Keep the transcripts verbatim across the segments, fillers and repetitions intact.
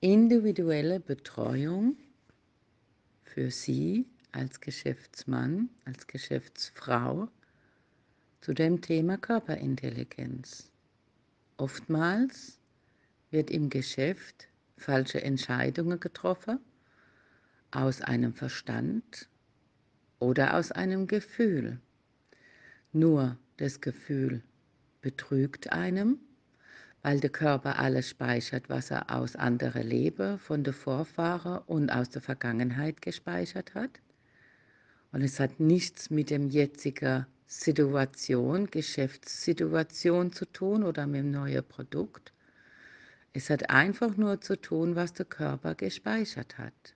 individuelle Betreuung für Sie als Geschäftsmann, als Geschäftsfrau zu dem Thema Körperintelligenz. Oftmals wird im Geschäft falsche Entscheidungen getroffen aus einem Verstand oder aus einem Gefühl. Nur das Gefühl betrügt einem, weil der Körper alles speichert, was er aus anderen Leben, von den Vorfahren und aus der Vergangenheit gespeichert hat. Und es hat nichts mit dem jetzigen Situation, Geschäftssituation zu tun oder mit dem neuen Produkt. Es hat einfach nur zu tun, was der Körper gespeichert hat.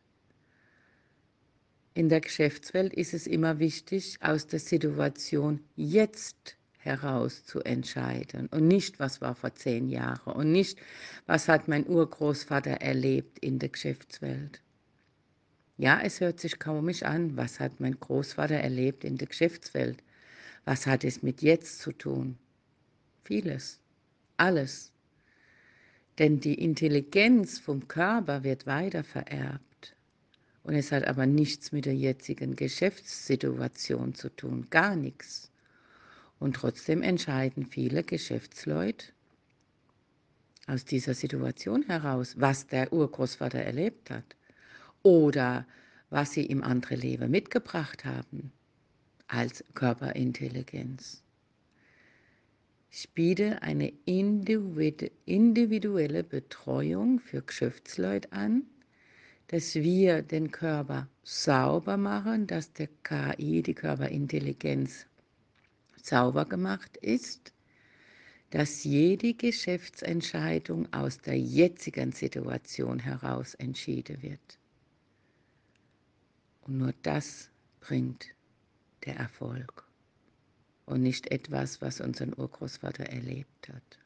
In der Geschäftswelt ist es immer wichtig, aus der Situation jetzt heraus zu entscheiden und nicht, was war vor zehn Jahren und nicht, was hat mein Urgroßvater erlebt in der Geschäftswelt. Ja, es hört sich komisch an, was hat mein Großvater erlebt in der Geschäftswelt? Was hat es mit jetzt zu tun? Vieles, alles. Denn die Intelligenz vom Körper wird weitervererbt. Und es hat aber nichts mit der jetzigen Geschäftssituation zu tun, gar nichts. Und trotzdem entscheiden viele Geschäftsleute aus dieser Situation heraus, was der Urgroßvater erlebt hat oder was sie im anderen Leben mitgebracht haben als Körperintelligenz. Ich biete eine individuelle Betreuung für Geschäftsleute an, dass wir den Körper sauber machen, dass der K I, die Körperintelligenz, sauber gemacht ist, dass jede Geschäftsentscheidung aus der jetzigen Situation heraus entschieden wird. Und nur das bringt der Erfolg und nicht etwas, was unser Urgroßvater erlebt hat.